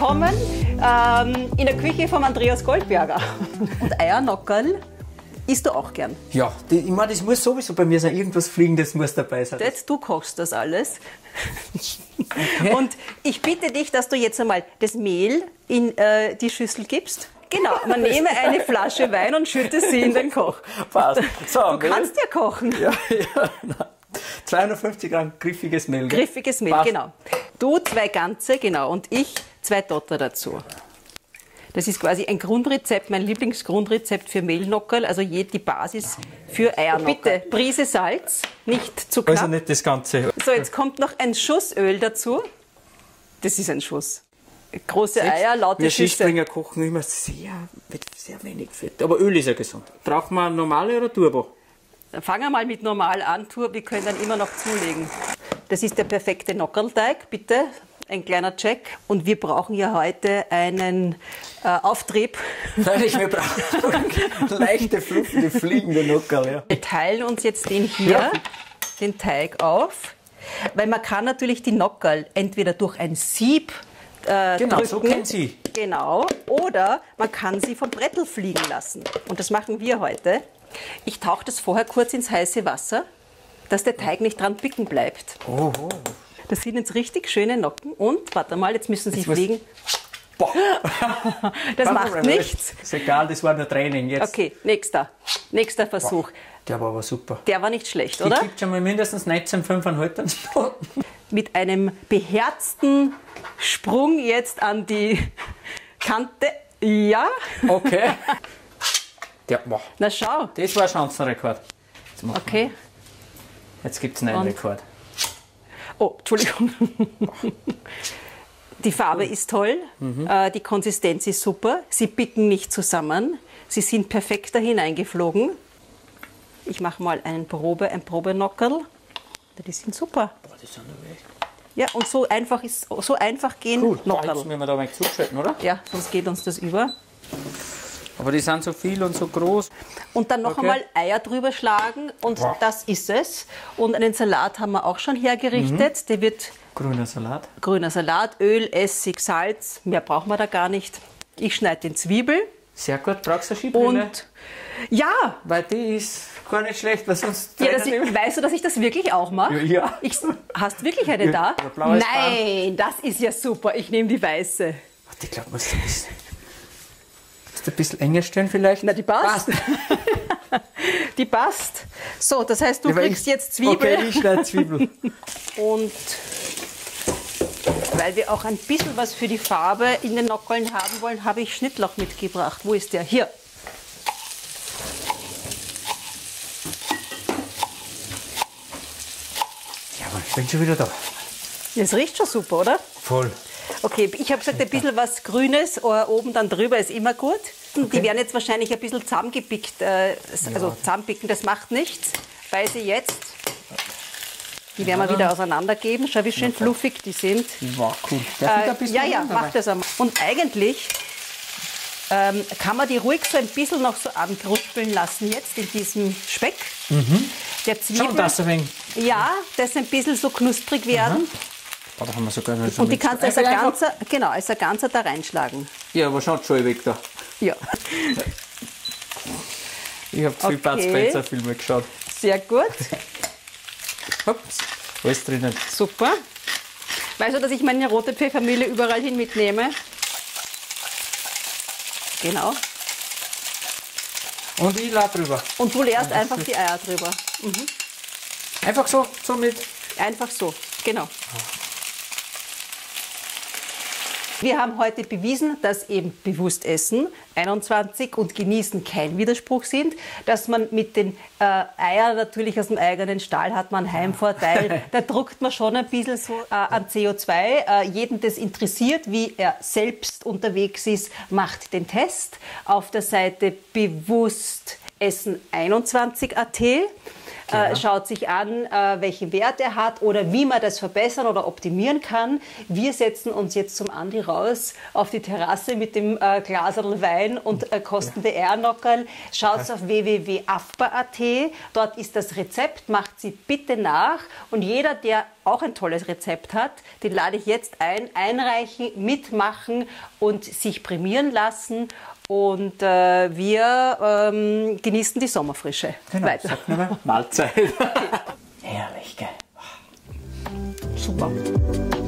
willkommen in der Küche von Andreas Goldberger. Und Eiernockerl isst du auch gern? Ja, ich meine, das muss sowieso bei mir sein. Irgendwas Fliegendes muss dabei sein. Du kochst das alles. Okay. Und ich bitte dich, dass du jetzt einmal das Mehl in die Schüssel gibst. Genau, man nehme eine Flasche Wein und schütte sie in den Koch. Passt. So, du kannst ja kochen. Ja, ja. 250 Gramm griffiges Mehl. Griffiges Mehl, passt. Genau. Du 2 ganze, genau, und ich 2 Dotter dazu. Das ist quasi ein Grundrezept, mein Lieblingsgrundrezept für Mehlnockerl, also die Basis für Eiernockerl. Bitte, Prise Salz, nicht zu knapp. Also nicht das Ganze. So, jetzt kommt noch ein Schuss Öl dazu. Das ist ein Schuss. Große Eier, laute wir Schüsse. Skispringer kochen immer mit sehr wenig Fett. Aber Öl ist ja gesund. Braucht man normale oder Turbo? Fangen wir mal mit normal an. Wir können dann immer noch zulegen. Das ist der perfekte Nockerlteig, bitte. Ein kleiner Check. Und wir brauchen ja heute einen Auftrieb. Freilich, wir brauchen leichte, fluffige, fliegende Nockerl. Ja. Wir teilen uns jetzt den hier, den Teig auf. Weil man kann natürlich die Nockerl entweder durch ein Sieb genau, drücken. so kennen Sie. Genau. Oder man kann sie vom Brettel fliegen lassen. Und das machen wir heute. Ich tauche das vorher kurz ins heiße Wasser, dass der Teig nicht dran picken bleibt. Oh. Das sind jetzt richtig schöne Nocken. Und, warte mal, jetzt müssen sie fliegen. Boah. Das macht nichts. Ist egal, das war nur Training jetzt. Okay, nächster Versuch. Boah. Der war aber super. Der war nicht schlecht, oder? Die gibt schon mal mindestens 19,5 Mit einem beherzten Sprung jetzt an die Kante. Ja. Okay. Boah. Na schau. Das war ein Chancenrekord. Okay. Jetzt gibt es einen neuen Rekord. Oh, Entschuldigung. Die Farbe ist toll, die Konsistenz ist super, sie bicken nicht zusammen, sie sind perfekt da hineingeflogen. Ich mache mal ein Probenockerl. Die sind super. Boah, die sind weg. Ja, und so einfach gehen cool. Nockerl. Jetzt müssen wir da ein wenig zuschalten, oder? Ja, sonst geht uns das über. Aber die sind so viel und so groß. Und dann noch einmal Eier drüber schlagen und das ist es. Und einen Salat haben wir auch schon hergerichtet. Der wird grüner Salat. Grüner Salat, Öl, Essig, Salz. Mehr brauchen wir da gar nicht. Ich schneide den Zwiebel. Sehr gut. Brauchst du eine Schiebbrille? Und ja. Weil die ist gar nicht schlecht, weil sonst... Ja, weißt du, dass ich das wirklich auch mache? Ja. Hast du wirklich eine da? Nein, das ist ja super. Ich nehme die weiße. Ich glaube, musst du ein bisschen enger stellen vielleicht? Na, die passt. Die passt. So, das heißt, du kriegst jetzt Zwiebel. Okay, ich schneide Zwiebel. Und weil wir auch ein bisschen was für die Farbe in den Nockerln haben wollen, habe ich Schnittlauch mitgebracht. Wo ist der? Hier. Ja, aber ich bin schon wieder da. Das riecht schon super, oder? Voll. Okay, ich habe gesagt, ein bisschen was Grünes oben dann drüber ist immer gut. Die werden jetzt wahrscheinlich ein bisschen zusammengepickt, also zusammenpicken, das macht nichts, weil sie jetzt, die werden wir wieder auseinandergeben. Schau, wie schön fluffig die sind. Wow, cool. Ja, mach das einmal. Und eigentlich kann man die ruhig so ein bisschen noch so ankruspeln lassen jetzt in diesem Speck. Der Zwiebel, schon das ein wenig. Ja, das ein bisschen so knusprig werden. Oh, da haben wir sogar noch und die kannst du als ein Ganzer da reinschlagen. Ja, aber schaut schon weg da. Ja. Ich habe zu viel Bud Spencer Filme geschaut. Sehr gut. Ups, alles drinnen. Super. Weißt du, dass ich meine rote Pfeffermühle überall hin mitnehme? Genau. Und ich lade drüber. Und du leerst einfach die Eier drüber. Einfach so mit? Einfach so, genau. Wir haben heute bewiesen, dass eben bewusst Essen, 21 und Genießen kein Widerspruch sind, dass man mit den Eiern natürlich aus dem eigenen Stall hat man einen Heimvorteil. Da druckt man schon ein bisschen so an CO2. Jeden das interessiert, wie er selbst unterwegs ist, macht den Test auf der Seite bewusst Essen 21.at. Schaut sich an, welchen Wert er hat oder wie man das verbessern oder optimieren kann. Wir setzen uns jetzt zum Andi raus auf die Terrasse mit dem Glaserl Wein und kostende Eiernockerl. Schaut auf www.afba.at. Dort ist das Rezept, macht sie bitte nach. Und jeder, der auch ein tolles Rezept hat. Den lade ich jetzt ein, einreichen, mitmachen und sich prämieren lassen. Und wir genießen die Sommerfrische. Genau, weiter. sag nur mal Mahlzeit. Herrlich, gell? Super.